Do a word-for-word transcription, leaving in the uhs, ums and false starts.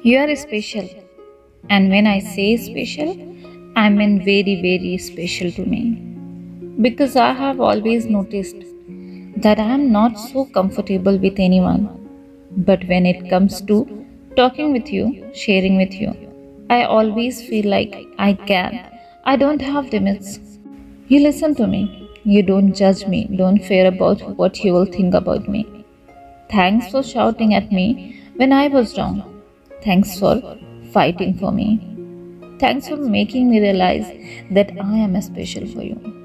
You are special, and when I say special, I mean very, very special to me. Because I have always noticed that I am not so comfortable with anyone. But when it comes to talking with you, sharing with you, I always feel like I can. I don't have limits. You listen to me. You don't judge me. Don't fear about what you will think about me. Thanks for shouting at me when I was wrong. Thanks for fighting for me. Thanks for making me realize that I am special for you.